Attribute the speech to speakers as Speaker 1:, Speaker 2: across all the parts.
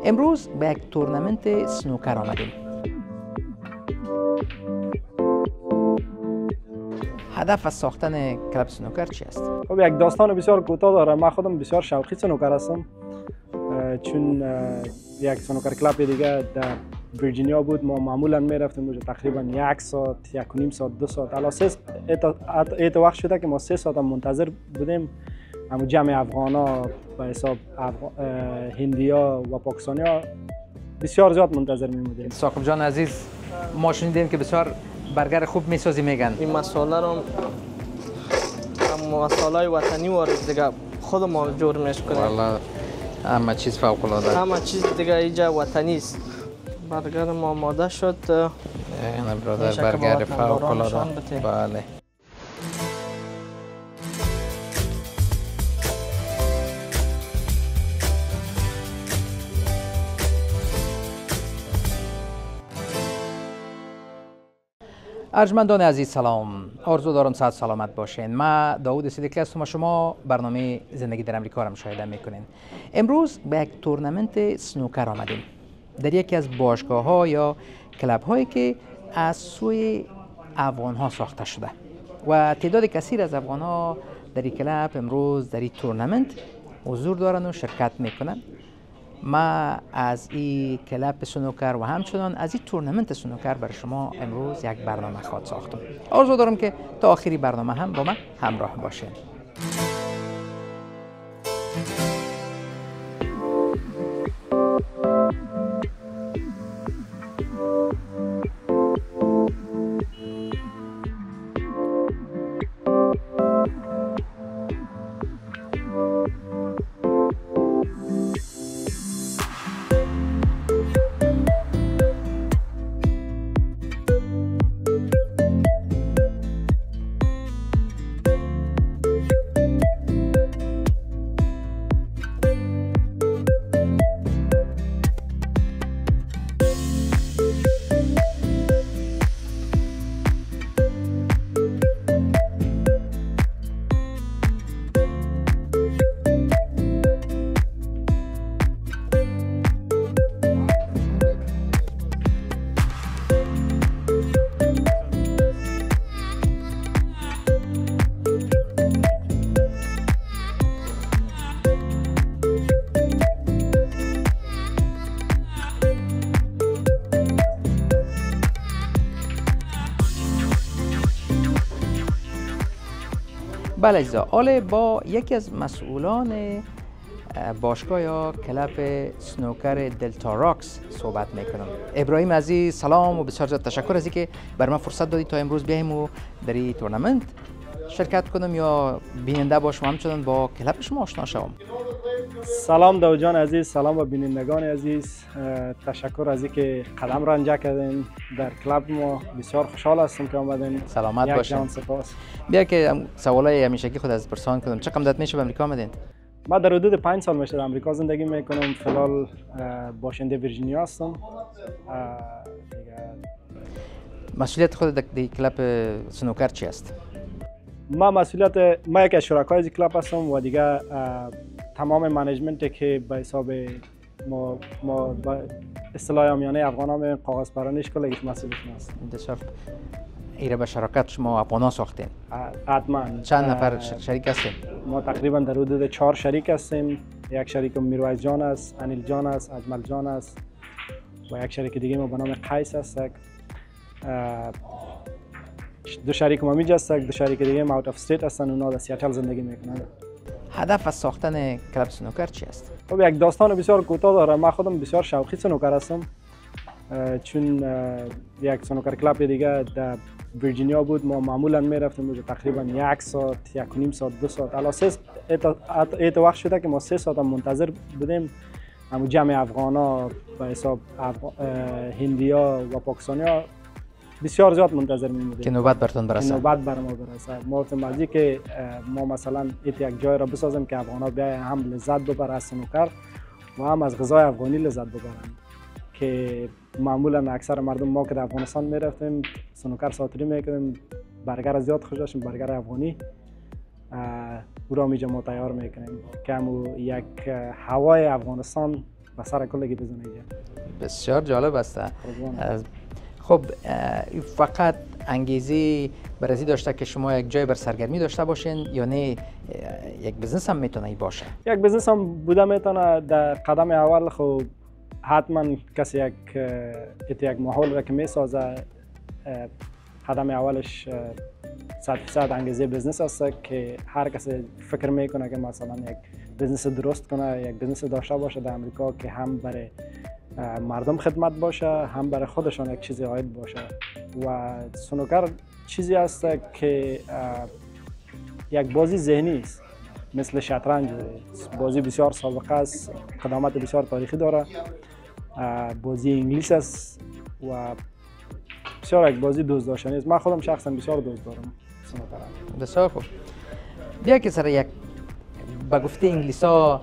Speaker 1: امروز به یک تورنمنت سنوکر آمدیم. هدف از ساختن کلاب سنوکر چی است؟
Speaker 2: خب یک داستان بسیار کوتاه داره. من خودم بسیار شوقی سنوکر هستم، چون یک سنوکر کلاب دیگه در ویرجینیا بود. ما معمولا میرفتیم اونجا تقریبا 1 ساعت، 1.5 ساعت، 2 ساعت، الا 3 وقت شده که ما 3 ساعت منتظر بودیم. اما جمع افغانا به حساب هندیا و پاکستانیا بسیار زیاد منتظر میمودیم.
Speaker 1: ثاقب جان عزیز، ما شنیدیم که بسیار برگر خوب میسازی میگن.
Speaker 3: این مساله رو مساله وطنی وارد دیگه خود ما جور میکنیم.
Speaker 1: والله همه چیز فوق العاده.
Speaker 3: همه چیز دیگه اینجا وطنی است. برگر ما آماده شد.
Speaker 1: نه برادر، برگر فوق العاده. بله. ارجمندان عزیز سلام، آرزو دارم صحت سلامت باشین. من داوود صدیقی هستم و شما برنامه زندگی در امریکا را مشاهده میکنین. امروز به یک تورنمنت سنوکر آمدیم در یکی از باشگاه ها یا کلاب هایی که از سوی افغان ها ساخته شده و تعداد کثیر از افغان ها در این کلاب امروز در این تورنمنت حضور دارن و شرکت میکنن. ما از این کلاب سنوکر و همچنان از این تورنمنت سنوکر برای شما امروز یک برنامه خواهد ساختم. آرزو دارم که تا آخری برنامه هم با من همراه باشین. بله عزیزا، حالا با یکی از مسئولان باشگاه یا کلاب سنوکر دلتا راکس صحبت میکنم. ابراهیم عزیز سلام و بسیار زیاد تشکر از اینکه بر من فرصت دادید تا امروز بیایم و در این تورنمنت شرکت کنم یا بیننده باشم، همچنان با کلاب شما آشنا شوم.
Speaker 2: سلام داود جان عزیز، سلام و بینندگان عزیز. تشکر از اینکه قدم را انجا کردین در کلاب ما. بسیار خوشحال هستم که آمدین.
Speaker 1: سلامت باشین.
Speaker 2: سپاس.
Speaker 1: بیا که سوالای همیشگی خود از پرسان کنم. چه مدت میشه به امریکا آمدین؟
Speaker 2: من در حدود 5 سال میشه در امریکا زندگی میکنم. فعلا باشنده ویرجینیا هستم.
Speaker 1: مسئولیت خود در کلاب سنوکر چی است؟
Speaker 2: ما یکی از شرکای از کلاب هستم و دیگه تمام منیجمنت که به حساب ما با اصطلاح عامیانه افغانا کاغذ پرانیش کلا یک مسئولیتم است.
Speaker 1: بسیار ایره به شراکت شما افغانا ساختین؟
Speaker 2: حتما.
Speaker 1: چند نفر شریک هستین؟
Speaker 2: ما تقریبا در حدود 4 شریک هستیم. یک شریک میرویس جان است، انیل جان است، اجمل جان است و یک شریک دیگه ما به نام قیس است. 2 شریک ما میج هستن، 2 شریک دیگه ما اوت اف استیت هستن، اونا در سیاتل زندگی میکنن.
Speaker 1: هدف از ساختن کلاب سنوکر چی است؟
Speaker 2: خب یک داستان بسیار کوتاه داره. من خودم بسیار شوقی سنوکر هستم، چون یک سنوکر کلاب دیگه در ویرجینیا بود. ما معمولا میرفتیم اونجا تقریبا 1 ساعت، 1.5 ساعت، 2 ساعت، الا 3 وقت شده که ما 3 ساعت منتظر بودیم. اما جمع افغانا به حساب هندیا و پاکستانیا بسیار زیاد منتظر میمودیم
Speaker 1: که نوبت برتون برسه.
Speaker 2: نوبت بر ما برسه. ما متوجه که ما مثلا یک جای را بسازیم که افغانا بیاین هم لذت ببرن از سنوکر و هم از غذای افغانی لذت ببرن، که معمولا اکثر مردم ما که در افغانستان میرفتیم سنوکر ساتری میکردیم، برگر زیاد خوش داشتیم، برگر افغانی او را میجا ما تیار میکنیم که همو یک هوای افغانستان و سر کلگی بزنه اینجا.
Speaker 1: بسیار جالب است. خب فقط انگیزه برای داشته که شما یک جای بر سرگرمی داشته باشین یا نه یک بزنس هم میتونه باشه؟
Speaker 2: یک بزنس هم بوده میتونه. در قدم اول خب حتما کسی یک ماحول را که میسازه، قدم اولش 100% انگیزه بزنس است که هر کسی فکر میکنه که مثلا یک بزنس درست کنه، یک بزنس داشته باشه در امریکا که هم برای مردم خدمت باشه، هم برای خودشان یک چیزی عاید باشه. و سنوکر چیزی است که یک بازی ذهنی است، مثل شطرنج. بازی بسیار سابقه است، قدامت بسیار تاریخی داره. بازی انگلیس است و بسیار یک بازی دوست داشتنی است. من خودم شخصا بسیار دوست دارم سنوکر.
Speaker 1: بسیار خوب. بیا که سر یک با گفته انگلیسا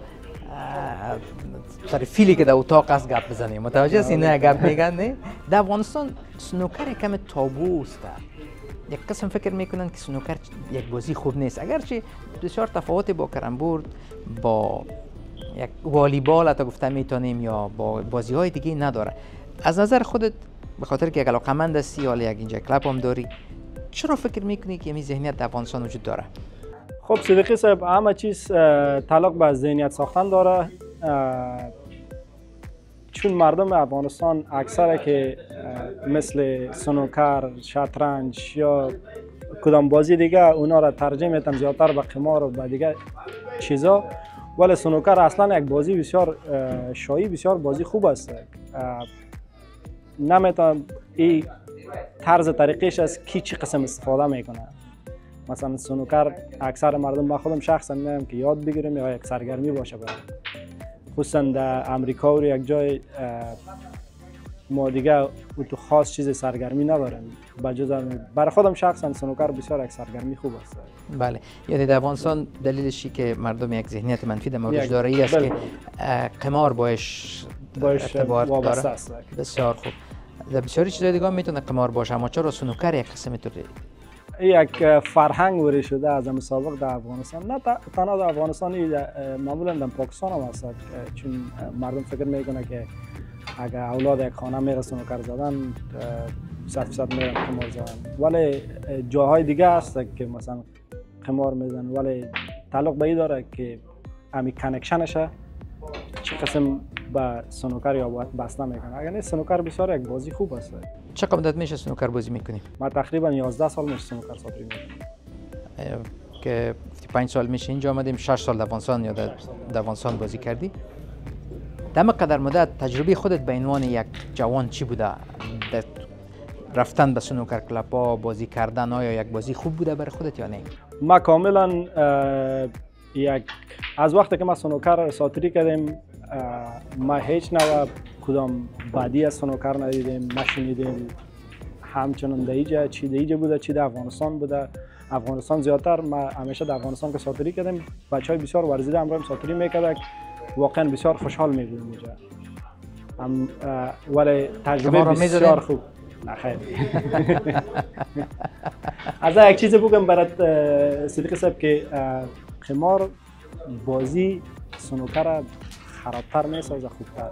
Speaker 1: سر فیلی که در اتاق است گپ بزنیم. متوجه است اینه گپ میگن نه؟ در افغانستان سنوکر کم تابو است. یک قسم فکر میکنن که سنوکر یک بازی خوب نیست، اگرچه بسیار تفاوت با کرمبورد، با یک والیبال حتی گفته میتونیم، یا با بازی های دیگه نداره. از نظر خودت، به خاطر که یک علاقمند هستی یا یک اینجا کلاب هم داری، چرا فکر میکنی که این ذهنیت در افغانستان وجود داره؟
Speaker 2: خب صدیقی صاحب، همه چیز تعلق به ذهنیت ساختن داره. چون مردم افغانستان اکثر که مثل سنوکر، شطرنج یا کدام بازی دیگه اونا را ترجیح میتن زیادتر به قمار و به دیگه چیزا، ولی سنوکر اصلا یک بازی بسیار شایی، بسیار بازی خوب است. نمیتونم این طرز طریقش از کی چی قسم استفاده میکنه. مثلا سنوکر اکثر مردم، با خودم شخصا میگم که یاد بگیریم یا یک سرگرمی باشه برای، خصوصا در امریکا و یک جای ما دیگه تو خاص چیز سرگرمی نداریم. برای خودم شخصا سنوکر بسیار یک سرگرمی خوب است.
Speaker 1: بله، یعنی در افغانستان دلیلشی که مردم یک ذهنیت منفی در موردش داره ای است که قمار باش ارتباط داره. بسیار خوب. در بسیاری چیزای دیگه میتونه قمار باشه، اما چرا سنوکر یک قسم طوری؟
Speaker 2: یک فرهنگ وری شده از مسابقه در افغانستان، نه تنها در افغانستان، معمولا در پاکستان هم هست. چون مردم فکر میکنه که اگر اولاد یک خانه میره سنوکر زدن 100% میرن قمار زدن، ولی جاهای دیگه هست که مثلا قمار میزنن، ولی تعلق به این داره که امی کانکشنشه چه قسم با سنوکر یا بسته میکنه. اگر نه سنوکر بسیار یک بازی خوب است.
Speaker 1: چقدر مدت میشه سنوکر بازی میکنی؟
Speaker 2: من تقریبا 11 سال میشه سنوکر ساتری میکنم.
Speaker 1: که 5 سال میشه اینجا آمدیم، 6 سال در افغانستان یا در افغانستان بازی کردی. در قدر مدت تجربه خودت به عنوان یک جوان چی بوده؟ رفتن به سنوکر کلاب ها، بازی کردن، آیا یک بازی خوب بوده برای خودت یا نه؟
Speaker 2: ما کاملا از وقتی که ما سنوکر ساتری کردیم، ما هیچ نوع کدام بعدی از سنوکر ندیدیم، نشنیدیم. همچنان در اینجا چی در اینجا بوده چی در افغانستان بوده. افغانستان زیادتر، ما همیشه در افغانستان که ساتری کردیم، بچهای بسیار ورزیده همراه ساتری میکردن، واقعا بسیار خوشحال میبودیم اینجا. ولی تجربه بسیار خوب. نه خیر. از یک چیز بگم برات صدیقی صاحب که قمار بازی سنوکر خرابتر میسازه، خوبتر.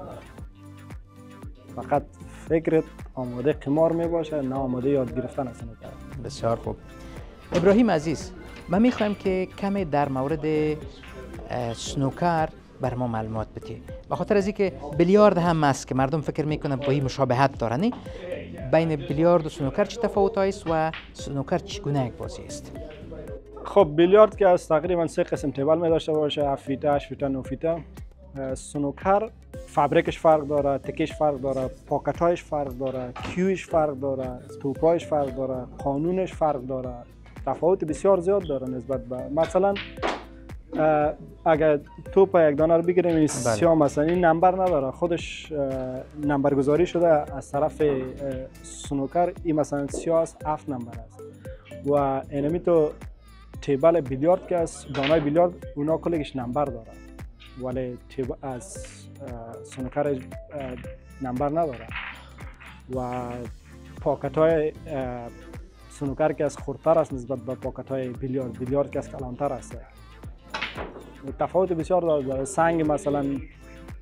Speaker 2: فقط فکرت آماده قمار میباشه، نه آماده یاد گرفتن از سنوکر.
Speaker 1: بسیار خوب. ابراهیم عزیز، من میخوایم که کمی در مورد سنوکر بر ما معلومات بدی. به خاطر از اینکه بیلیارد هم است که مردم فکر میکنن با این مشابهت داره، نه؟ بین بیلیارد و سنوکر چه تفاوتایی است و سنوکر چگونه یک بازی است؟
Speaker 2: خب بیلیارد که از تقریبا 3 قسم تیبل می داشته باشه، 7 فیته، 8 فیته، 9 فیته. سنوکر فابریکش فرق داره، تکش فرق داره، پاکتایش فرق داره، کیوش فرق داره، توپایش فرق داره، قانونش فرق داره. تفاوت بسیار زیاد داره نسبت به مثلا اگر توپ یک دانه رو بگیریم این سیاه مثلا این نمبر نداره، خودش نمبر گذاری شده از طرف سنوکر. این مثلا سیاه است، 7 نمبر است. و اینمی تو تیبل بیلیارد که است، دانای بیلیارد اونا کلش نمبر داره، ولی از سنوکر نمبر نداره. و پاکت های سنوکر که از خردتر است نسبت به پاکت های بیلیارد که از کلانتر است. تفاوت بسیار داره. سنگ مثلا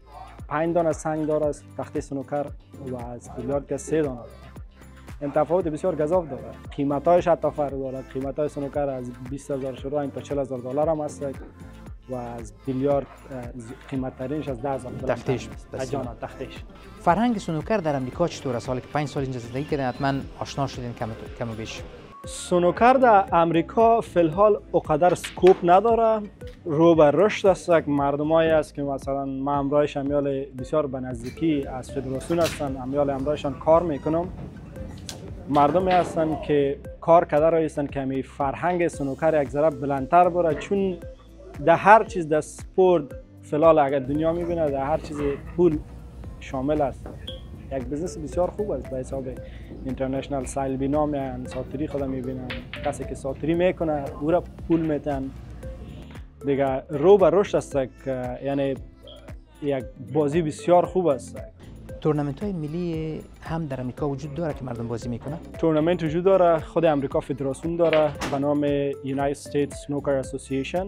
Speaker 2: 5 دانه سنگ داره تخته سنوکر و از بیلیارد که 3 دانه داره. این تفاوت بسیار گزاف داره. قیمتایش حتی فرق داره. قیمتای سنوکر از 20000 شروع تا 40000 دلار هم هست و از بیلیارد قیمت ترینش از 10000 دلار.
Speaker 1: تختیش
Speaker 2: تختیش.
Speaker 1: فرهنگ سنوکر در امریکا چطور است؟ حالا که 5 سال اینجا زندگی کردین حتما آشنا شدین کم و بیش.
Speaker 2: سنوکر در امریکا فی الحال اونقدر سکوپ نداره. رو به رشد است. مردمایی است که مثلا من همراهش امیال بسیار به نزدیکی از فدراسیون هستن، امیال همراهشان کار میکنم. مردمی هستن که کار کرده راه هستن که می فرهنگ سنوکر یک ذره بلندتر بره، چون در هر چیز در سپورت فی الحال اگر دنیا میبینه در هر چیز پول شامل است. یک بزنس بسیار خوب است به حساب اینترنشنال. سایلبینا میان ساتری خود میبینن، کسی که ساتری میکنه او را پول میتن دیگه. رو به رشد است، یعنی یک بازی بسیار خوب است.
Speaker 1: تورنمنت های ملی هم در امریکا وجود داره که مردم بازی میکنن؟
Speaker 2: تورنمنت وجود داره. خود امریکا فدراسیون داره به نام United States Snooker Association.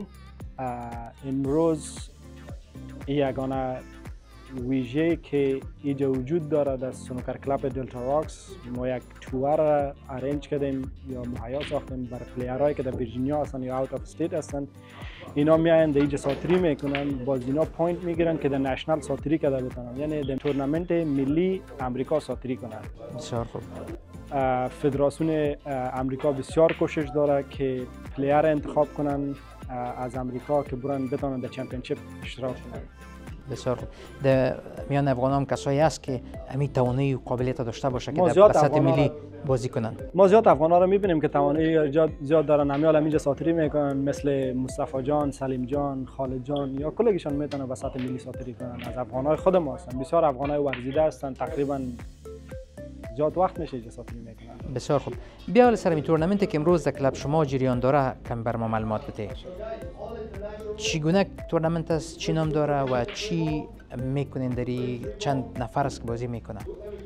Speaker 2: امروز یگانه ویژه که اینجا وجود داره در سنوکر کلاب دلتا راکس، ما یک تور ارنج کردیم یا مهیا ساختیم برای پلیرهایی که در ویرجینیا هستن یا اوت اف استیت هستن. اینا میاین در اینجا ساتری میکنن، باز اینا پوینت میگیرن که در نشنال ساتری کرده بتونن، یعنی در تورنمنت ملی امریکا ساتری کنن.
Speaker 1: بسیار خوب.
Speaker 2: فدراسیون امریکا بسیار کوشش داره که پلیر انتخاب کنن از امریکا که برن بتونن در چمپیونشیپ اشتراک کنن.
Speaker 1: بسیار خوب. در میان افغان هم کسایی هست که همین توانایی و قابلیت داشته باشه که در سطح ملی بازی کنن.
Speaker 2: ما زیاد افغان ها رو میبینیم که توانایی زیاد دارن، همیال اینجا ساتری میکنن، مثل مصطفی جان، سلیم جان، خالد جان یا کلگیشان میتونن به سطح ملی ساتری کنن. از افغان های خود ما هستن، بسیار افغان های ورزیده هستن، تقریبا زیاد وقت میشه اینجا ساتری میکنن.
Speaker 1: بسیار خوب. بیا حالا سر این تورنمنتی که امروز در کلاب شما جریان داره کم بر ما معلومات بده. چگونه تورنمنت است؟ چی نام داره و چی میکنین داری؟ چند نفر است که بازی میکنن؟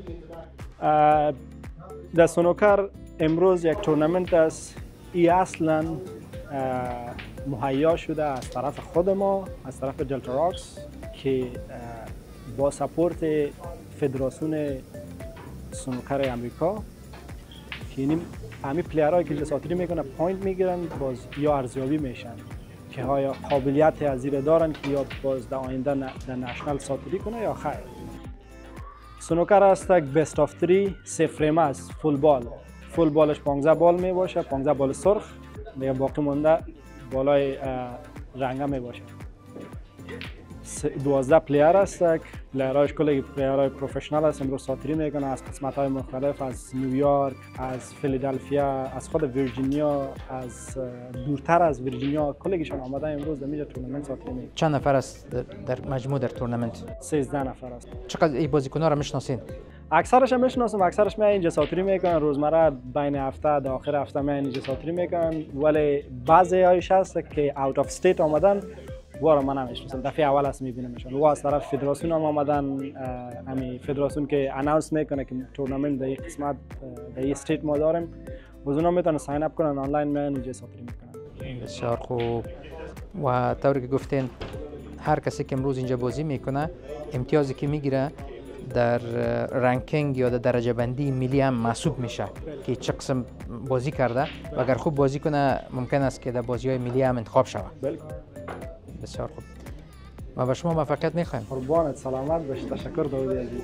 Speaker 2: در سنوکر امروز یک تورنمنت است. ای اصلا مهیا شده از طرف خود ما، از طرف دلتا راکس، که با سپورت فدراسیون سنوکر امریکا که همین پلیرهایی که ساتری میکنن پوینت میگیرن، باز یا ارزیابی میشن که ها قابلیت از زیر دارن که یا باز در آینده در نشنال ساتری کنه یا خیر. سنوکر است یک بیست آف 3 فریم است. فول بالش 15 بال می باشه، 15 بال سرخ دیگه، باقی مونده بالای رنگه می باشه. 12 پلیر است. پلیرهایش کلی پلیرهای پروفشنال است. امروز ساتری میکنه از قسمت‌های مختلف، از نیویورک، از فیلادلفیا، از خود ویرجینیا، از دورتر از ویرجینیا، کلیشان آمده امروز در اینجا تورنمنت ساتری میکنه.
Speaker 1: چند نفر است در مجموع در تورنمنت؟
Speaker 2: 13 نفر است.
Speaker 1: چقدر این بازیکن‌ها را میشناسین؟
Speaker 2: اکثرش هم میشناسم. اکثرش میان اینجا ساتری میکنن روزمره، بین هفته تا آخر هفته میان اینجا ساتری میکنن، ولی بعضی هایش هست که اوت اف استیت آمدن وارا من نمیشناسم. دفعه اول است میبینمشون. و از طرف فدراسیون هم آمدن، همین فدراسیون که اناونس میکنه که تورنمنت در این قسمت در این استیت ما داریم، اونا میتونن ساین اپ کنن، آنلاین میان اینجا ساتری میکنن.
Speaker 1: بسیار خوب. و طوری که گفتین هر کسی که امروز اینجا بازی میکنه امتیازی که میگیره در رنکینگ یا در درجه بندی ملی هم محسوب میشه که چه قسم بازی کرده و اگر خوب بازی کنه ممکن است که در بازی‌های ملی هم انتخاب شود. بسیار خوب. ما به شما موفقیت میخوایم.
Speaker 2: قربانت، سلامت باش. تشکر داودی عزیز.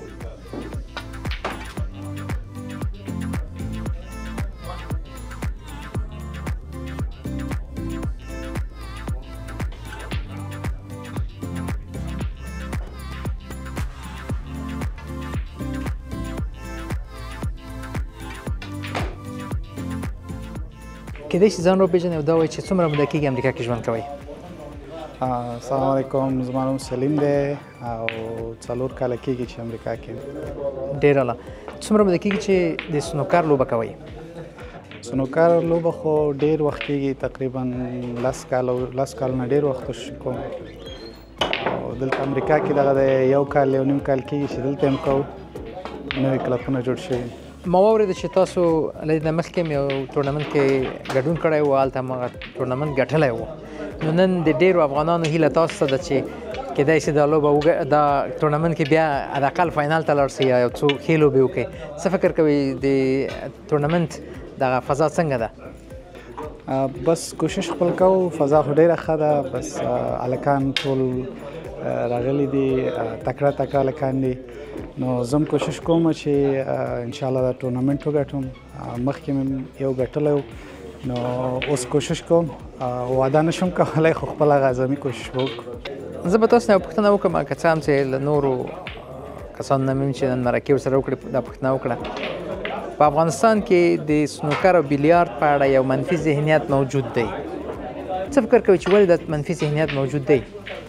Speaker 1: کدی ځان رو بجنه و دا وایي چې څومره موده کېږي امریکا کې ژوند کوئ؟
Speaker 4: السلام علیکم، زما نوم سلیم دی او 4 کاله کېږي چې امریکا کې یم.
Speaker 1: ډېر اعلی. څومره موده کېږي چې د سنوکر لوبه کوئ؟
Speaker 4: سنوکر لوبه خو ډېر وخت کېږي، تقریبا 10 کال نه ډېر وخت کوم. او دلته امریکا کې دغه د 1 کال 1.5 کال کېږي چې دلته هم کوو. نوي کلبونه جوړ شوي.
Speaker 1: ما واورېده چې تاسو له دې مخکې یو تورنمنت کې ګډون کړی و، هلته هغه تورنمنت ګټلی و. نو نن د ډېرو افغانانو هیله تاسو ته ده چې کېدای شي دا لوبه دا تورنمنت کې بیا حداقل فاینال ته لاړ شي یا یو څو ښې لوبې وکړي. څه فکر کوئ د تورنمنت دغه فضا څنګه ده؟
Speaker 4: بس کوشش خپل کوو، فضا خو ډېره ښه ده. بس هلکان ټول راغلي دي، تکړه هلکان دي. نو زه هم کوشش کوم چې انشاءالله دا تورنمنت وګټم. مخکې مې یو ګټلی و، نو اوس کوشش کوم. واده نشم کولی خو خپل هغه اعظمي کوشش به وکړو.
Speaker 1: زه به تاسو نه یوه پوښتنه وکړم، که څه هم چې له نورو کسانو نه مې چې نن مرکې ورسره وکړې دا پوښتنه وکړه. په افغانستان کې د سنوکر او بیلیارد په اړه یو منفي ذهنیت موجود دی. څه فکر کوئ چې ولې دا منفي ذهنیت موجود دی؟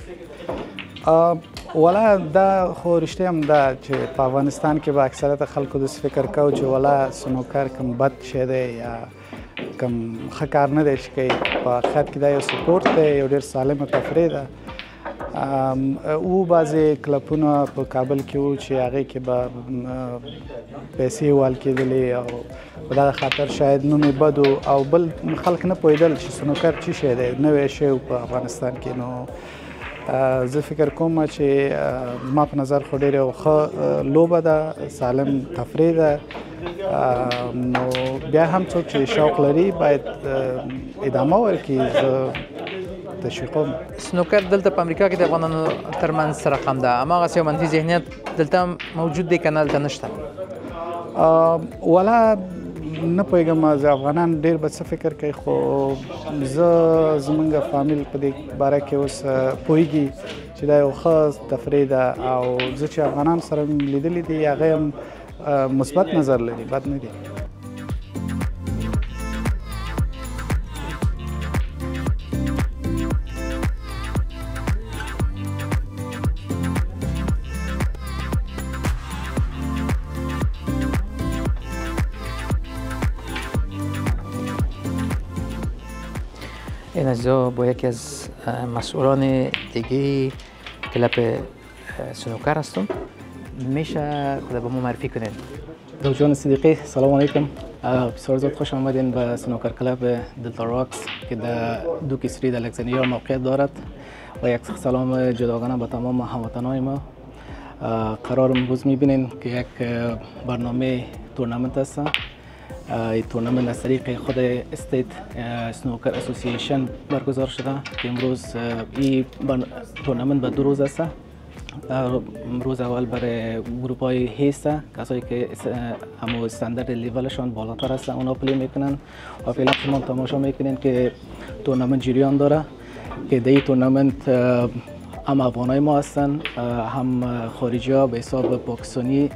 Speaker 4: ولا دا خو رښتیا هم ده چې په افغانستان کې به اکثریت خلکو داسې فکر کوو چې ولا سنوکر کوم بد شی دی یا کوم ښه کار نه دی چې کوي. په حقیقت کې دا یو سپورټ دی، یو ډېر سالمه تفریح ده. او بعضې کلبونه په کابل کې وو چې هغې کې به پیسې وال کېدلې او په دغه خاطر شاید نوم یې بد و او بل خلک نه پوهېدل چې سنوکر څه شی دی، نوی شی و په افغانستان کې. نو زه فکر کوم چې ما په نظر خو ډېره ښه لوبه ده، سالم تفریح ده. نو بیا هم څوک چې شوق لري باید ادامه ورکړي. زه تشویقوم.
Speaker 1: سنوکر دلته په امریکا کې د افغانانو ترمنځ څه رقم ده؟ هماغسې یو منفي ذهنیت دلته موجود دی که نه دلته نشته؟
Speaker 4: ولا نه پوهېږم، زه افغانان ډېر به څه فکر کوي، خو زه زمونږ فامیل په دې باره کې اوس پوهېږي چې دا یو ښه تفریح ده او زه چې افغانان سره مې لیدلي دي هغه هم مثبت نظر لري، بد نه دي.
Speaker 1: این عزیزا با یکی از مسئولان دیگه کلب سنوکر هستم. میشه خدا به ما معرفی کنین؟
Speaker 5: جان صدیقی، سلام علیکم. بسیار زیاد خوش آمدین به سنوکر کلب دلتا راکس که در 2 کیسری در الکساندریا موقعیت دارد و یک سلام جداگانه به تمام هموطنان ما. قرار امروز میبینین که یک برنامه تورنمنت است. این تورنمنت از طریق خود استیت سنوکر اسوسییشن برگزار شده که امروز این تورنمنت به 2 روز است. روز اول برای گروپ های هیست، کسایی که همو استاندارد لیولشان بالاتر است اونا پلی میکنن و فعلا شما تماشا میکنین که تورنمنت جریان داره که در این تورنمنت هم افغانای ما هستن، هم خارجی ها به حساب پاکستانی،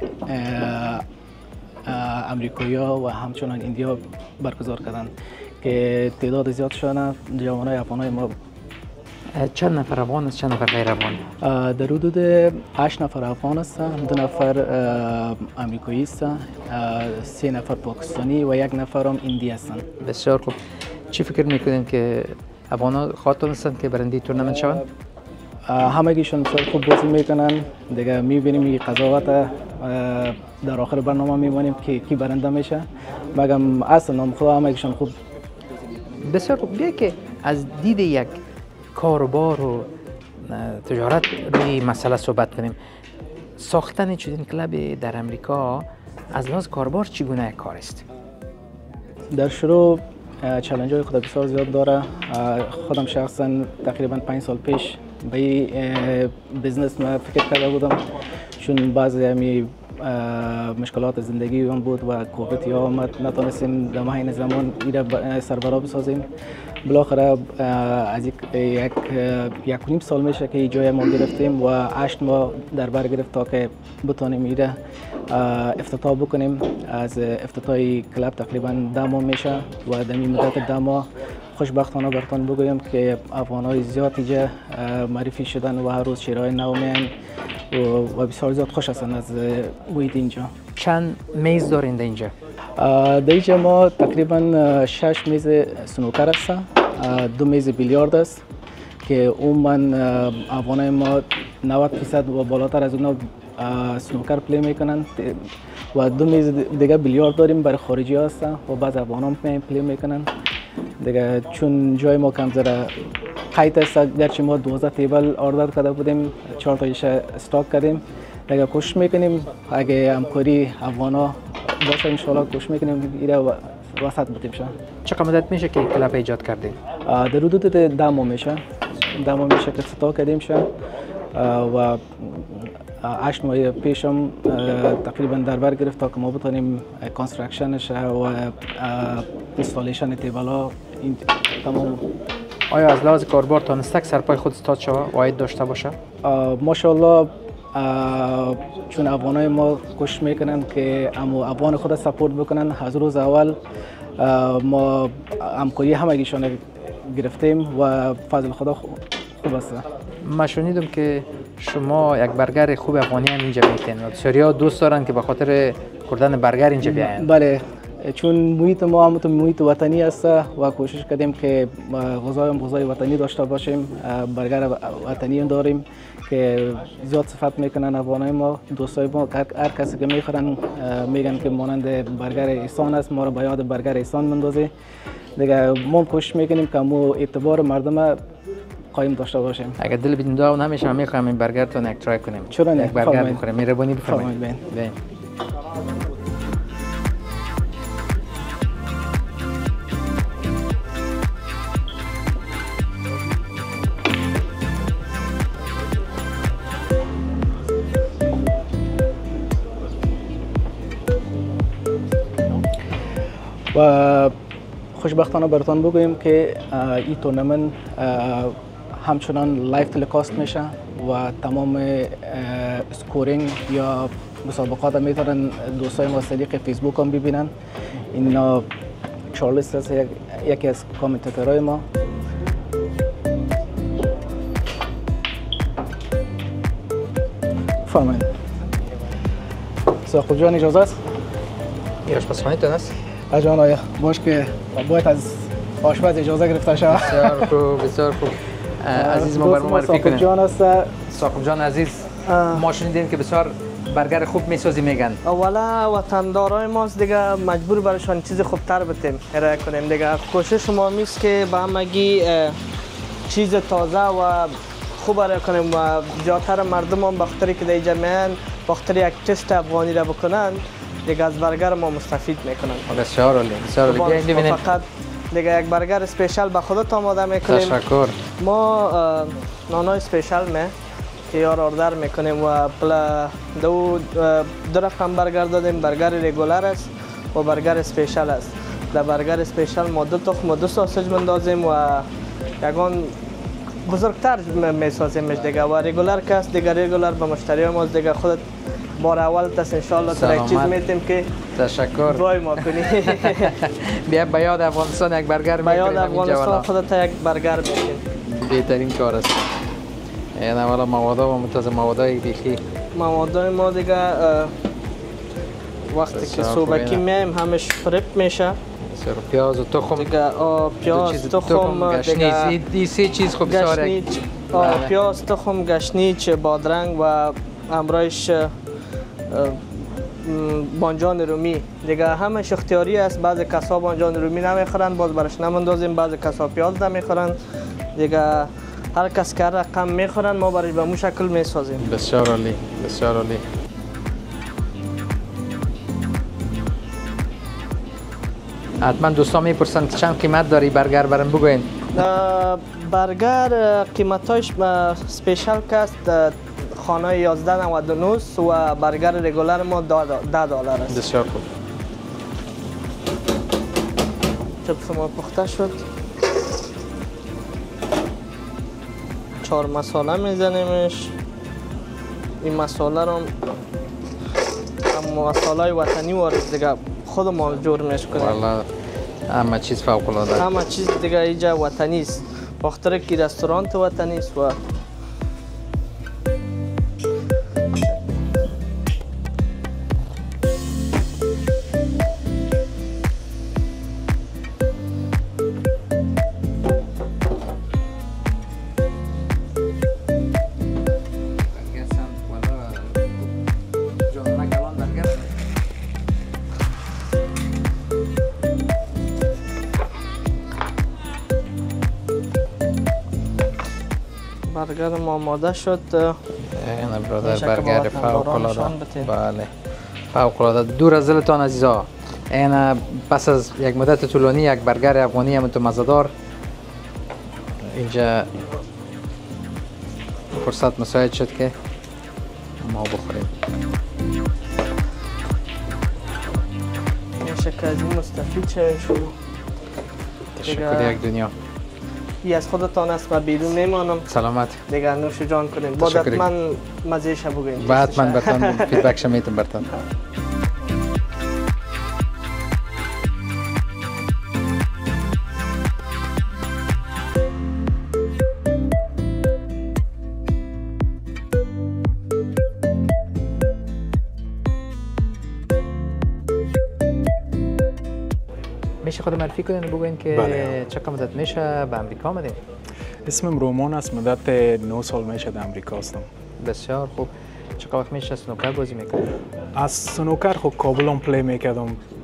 Speaker 5: امریکایی ها و همچنان ایندیا برگزار کردن که تعداد زیاد شدن جوانای افغانای ما.
Speaker 1: چند نفر افغان است، چند نفر غیر افغان؟
Speaker 5: در حدود 8 نفر افغان است، 2 نفر امریکایی است، 3 نفر پاکستانی و 1 نفر هم ایندی هستند.
Speaker 1: بسیار خوب. چی فکر میکنین که افغان‌ها خواهد هستند که برنده تورنمنت شوند؟
Speaker 5: همگیشون بسیار خوب بازی میکنن. دیگه میبینیم این قضاوت در آخر برنامه میبینیم که کی برنده میشه. مگم اصلا نام خدا همگیشون خوب.
Speaker 1: بسیار خوب. بیا که از دید یک کاروبار و تجارت روی مسئله صحبت کنیم. ساختن چنین کلب در امریکا از لحاظ کاروبار چگونه کار است؟
Speaker 5: در شروع چالش های خود بسیار زیاد داره. خودم شخصا تقریبا 5 سال پیش به این بزنس ما فکر کرده بودم، چون بعضی همی مشکلات زندگی اون بود و کووید یا آمد، نتونستیم در ماهین زمان ایره سربرا بسازیم. بالاخره از یک و نیم سال میشه که جای ما گرفتیم و 8 ماه در بر گرفت تا که بتونیم ایره افتتاح بکنیم. از افتتاح کلب تقریبا 10 ماه میشه و در این مدت 10 ماه خوشبختانه براتون بگویم که افغان‌های زیاد اینجا معرفی شدن و هر روز شیرهای نو میان و بسیار زیاد خوش هستن از وید اینجا.
Speaker 1: چند میز دارین در اینجا؟
Speaker 5: در اینجا ما تقریبا 6 میز سنوکر است، 2 میز بیلیارد است که عموما افغانای ما 90% و بالاتر از اونا سنوکر پلی میکنن و 2 میز دیگه بیلیارد داریم برای خارجی هستن و بعض افغان هم پلی میکنن دیگه. چون جای ما کم ذره تایت است، گرچه ما 12 تیبل آردر کرده بودیم، 4 تایش استاک کردیم. دیگه کوشش میکنیم اگه همکاری افغانا باشه انشالله کوشش میکنیم ایره وسط بودیم شد.
Speaker 1: چقدر مدت میشه که کلاب ایجاد کردین؟
Speaker 5: در حدود 10 ماه میشه که ستا کردیم شد و 8 ماه پیشم تقریبا در بر گرفت تا که ما بتونیم کانسترکشنش و اینستالیشن تیبلا این تمام.
Speaker 1: آیا از لحاظ کاربار تانسته که سرپای خود استاد شود و عاید داشته باشه؟
Speaker 5: ماشاءالله چون افغانای ما کوشش میکنن که افغان خود سپورت بکنن. از روز اول ما همکاری همگیشان گرفتیم و فضل خدا خوب است.
Speaker 1: ما شنیدم که شما یک برگر خوب افغانی هم اینجا میتین و بسیاریا دوست دارن که به خاطر خوردن برگر اینجا بیاین.
Speaker 5: بله، چون محیط ما هم محیط وطنی است و کوشش کردیم که غذای وطنی داشته باشیم. برگر وطنی داریم که زیاد صفت میکنن افغانای ما. دوستای ما هر کسی که میخورن میگن که مانند برگر ایسان است، ما رو به یاد برگر ایسان مندازه. دیگه ما کوشش میکنیم که مو اعتبار مردم قایم داشته باشیم.
Speaker 1: اگر دل بدین دعا نمیشه میخوایم این برگر تو یک ترای کنیم.
Speaker 5: چرا نه؟
Speaker 1: یک برگر بخوریم. مهربانی بفرمایید. بین.
Speaker 5: و خوشبختانه براتون بگویم که این تورنمنت همچنان لایو تلکاست میشه و تمام اسکورینگ یا مسابقات میتونن دوستای ما صدیق فیسبوک هم ببینن. اینا چارلز است، یکی از کامنتاتورهای ما. فرمایید. ساقب جان اجازه است؟
Speaker 1: این آشپزخانه تون است؟
Speaker 5: جان آیا باش که باید از آشپز اجازه گرفته شود.
Speaker 1: بسیار خوب، بسیار خوب. عزیز ما بر ما معرفی کنید.
Speaker 5: ساقب جان است.
Speaker 1: ساقب جان عزیز، ما شنیدیم که بسیار برگر خوب میسازی میگن.
Speaker 3: اولا وطندارای ماست دیگه مجبور برشان چیز خوبتر بتیم ارائه کنیم دیگه. کوشش ما میست که به همگی چیز تازه و خوب ارائه کنیم و زیادتر مردم هم بخاطری که در جمعیان بخاطر یک تست افغانی را بکنن دیگه از برگر ما مستفید میکنن.
Speaker 1: بسیار عالی، بسیار عالی. بیاین ببینید.
Speaker 3: فقط دیگه یک برگر اسپیشال به خودت آماده میکنیم.
Speaker 1: تشکر.
Speaker 3: ما نانای اسپیشال که یار آردر میکنیم و دو رقم برگر دادیم. برگر رگولر است و برگر اسپیشال است. در برگر اسپیشال ما 2 تخم و 2 ساسج مندازیم و یگان بزرگتر میسازیمش دیگه و رگولر که است دیگه رگولر به مشتری ما دیگه خودت بار اول تست انشالله تو یک چیز میتیم که
Speaker 1: تشکر
Speaker 3: وای ما کنی.
Speaker 1: بیا به یاد افغانستان یک برگر میکنیم.
Speaker 3: به یاد افغانستان خودت یک برگر میکنیم.
Speaker 1: بهترین کار است. یعنی اولا مواد و متازه موادای بیخی.
Speaker 3: موادای ما دیگه وقتی که صبحکی میایم همش پرپ میشه.
Speaker 1: بسیار پیاز و تخم
Speaker 3: دیگه پیاز تخم
Speaker 1: دیگه این 3 چیز خوب بسیار.
Speaker 3: پیاز تخم گشنیج بادرنگ و همراهش بانجان رومی دیگه همش اختیاری است. بعضی کسا بانجان رومی نمیخورن باز برش نمندازیم. بعضی کسا پیاز نمیخورن دیگه. هر کس که رقم میخورن ما برش به مو شکل میسازیم.
Speaker 1: بسیار عالی، بسیار عالی. حتما دوستان میپرسن چند قیمت داری برگر برام بگوین.
Speaker 3: برگر قیمتاش سپیشال کست خانه 11.99 و برگر رگولر ما $10 است.
Speaker 1: بسیار خوب.
Speaker 3: چپس ما پخته شد. 4 مساله میزنیمش. این مساله رو مساله وطنی وارد دیگه خود ما جور میکنیم.
Speaker 1: والله همه چیز فوق العاده.
Speaker 3: همه چیز دیگه اینجا وطنی است. بخاطر که رستوران وطنی است و برگر ما آماده شد.
Speaker 1: این برادر
Speaker 3: میشه که
Speaker 1: برگر
Speaker 3: با
Speaker 1: فوق‌العاده.
Speaker 3: نشان بدید.
Speaker 1: بله فوق‌العاده. دور از دلتان عزیزا، این پس از یک مدت طولانی یک برگر افغانی هم تو مزه‌دار اینجا فرصت مساعد شد که ما بخوریم.
Speaker 3: میشه که از این مستفید شویم شما.
Speaker 1: تشکر یک دنیا.
Speaker 3: ای از خودتان است و بیرون نمانم.
Speaker 1: سلامت.
Speaker 3: دیگر نوش جان کنیم. با
Speaker 1: تشکر.
Speaker 3: حتما مزهش بگویم.
Speaker 1: بعد من برتان فیدبک شمیتم برتان. میشه خود معرفی کنین و بگوین که
Speaker 4: بله.
Speaker 1: چه مدت میشه به امریکا آمدین؟
Speaker 4: اسمم رومان است. مدت 9 سال میشه در امریکا هستم.
Speaker 1: بسیار خوب. چه وقت میشه سنوکر بازی میکنین؟
Speaker 4: از سنوکر خب کابل هم پلی میکردم.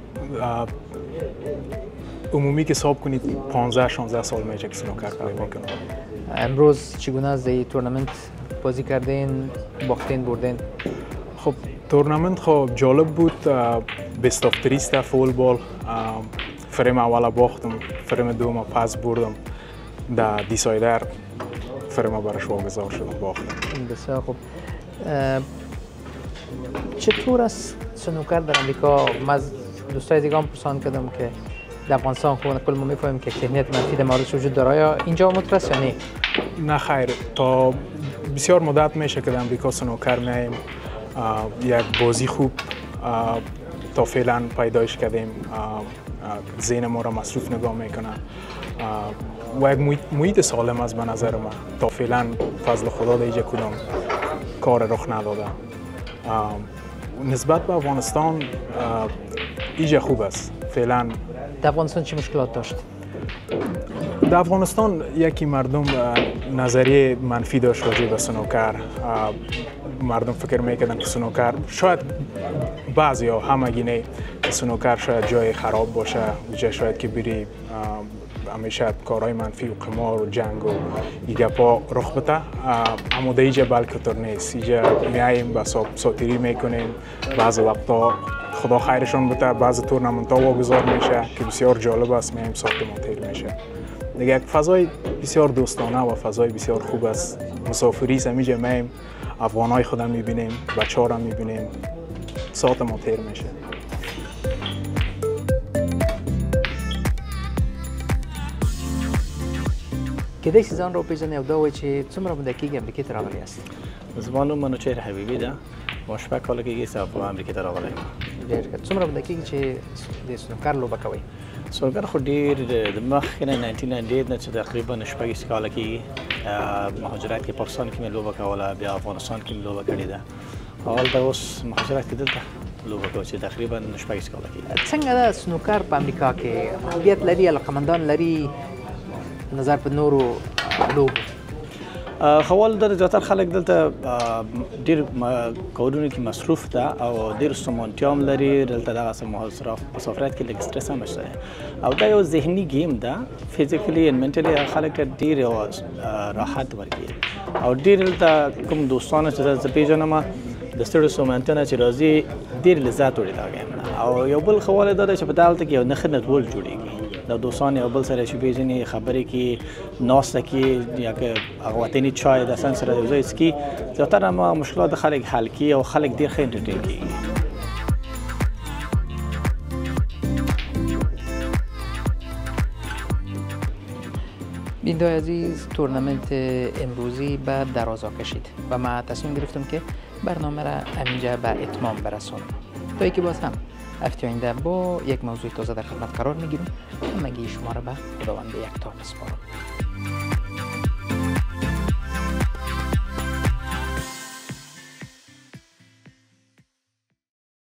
Speaker 4: عمومی که حساب کنید 15-16 سال میشه که سنوکر پلی میکنم.
Speaker 1: امروز چگونه از این تورنمنت بازی کردین؟ باختین بردین؟
Speaker 4: خب تورنمنت خب جالب بود. بیست آف 300 فول بال. فریم اول باختم، فریم دوم پس بردم. در دیسایدر فریم برش واگذار شدم باختم.
Speaker 1: بسیار خوب. چطور است سنوکر در امریکا؟ من از دوستای دیگه هم پرسان کردم که در افغانستان خب کل ما میفهمیم که ذهنیت منفی در موردش وجود داره، یا اینجا مترس یا نه؟
Speaker 4: نه خیر، تا بسیار مدت میشه که در امریکا سنوکر میایم. یک بازی خوب تا فعلا پیدایش کردیم. ذهن ما را مصروف نگاه میکنه و یک محیط سالم است به نظر من. تا فعلا فضل خدا دیگه کدام کار رخ نداده. نسبت به افغانستان ایجا خوب است فعلا.
Speaker 1: در افغانستان چه مشکلات داشت؟
Speaker 4: در افغانستان یکی مردم نظریه منفی داشت راجع به سنوکر. مردم فکر میکردن که سنوکر شاید بعضی ها همگی نه که سنوکر شاید جای خراب باشه، جای شاید که بری همیشه کارهای منفی و قمار و جنگ و این گپا رخ بده. اما در اینجا بلکه طور نیست. اینجا میاییم با ساتیری میکنیم، بعضی وقتا خدا خیرشون بده بعضی تورنمنت ها واگذار میشه که بسیار جالب است. میاییم ساتیماتیر میشه. دیگه یک فضای بسیار دوستانه و فضای بسیار خوب است. مسافری است. اینجا میاییم افغانای خودم میبینیم، بچه ها را میبینیم، ساعت ما تیر میشه.
Speaker 1: کدی سیزان رو پیژنی او دا چی څومره مده کېږي امریکې ته راغلی یاست؟
Speaker 6: زما نوم منوچهر حبیبي ده. ما شپږ کاله کېږي چې په امریکا ته راغلی یم.
Speaker 1: ډېر ښه. څومره مده کېږي چې د سنوکر لوبه کوئ؟
Speaker 6: سنوکر خو ډېر د مخکې نه 1998 نه چې تقریبا شپږ کاله کېږي. مهاجرت کې پاکستان کې مې لوبه کوله، بیا افغانستان کې مې لوبه کړې ده. حال دا اوس مهاجرت کې دلته لوبه کوم چې تقریبا شپږ کاله کېږي.
Speaker 1: څنګه ده سنوکر په امریکا کې محبوبیت لري، علاقمندان لري نظر په نورو لوبو؟
Speaker 6: خو د زیاتره خلک دلته ډېر کارونو کې مصروف ده او ډېر سمانتیا هم لري. دلته دغسې مسافرت کې لږ سټرس هم شته او دا یو ذهني گیم ده. فزیکلی ان منټلی خلک ته ډېر راحت ورکوي او ډېر دلته کوم دوستانه چې زه پېژنم د ستړو سمانتیا نه چې راځي ډېر لذت وړي دا ګیم نه. او یو بل ښه والی دا ده چې په دلته کې یو نه ښه نټورک جوړېږي. د دوستان یو بل سره چې پېژني، خبرې کې ناسته کې یا که هغه وطني چای د سره یو ځای څکي، زیاتره مشکلات د خلک حل کړي او خلک ډېر ښه انټرټین کېږي.
Speaker 1: بیننده‌های عزیز، تورنمنت امروزی به درازا کشید و من تصمیم گرفتم که برنامه را همینجا به اتمام برسونم تا اینکه باز هم هفته آینده با یک موضوع تازه در خدمت قرار میگیرم. همگی شما را به خداوند یکتا میسپارم.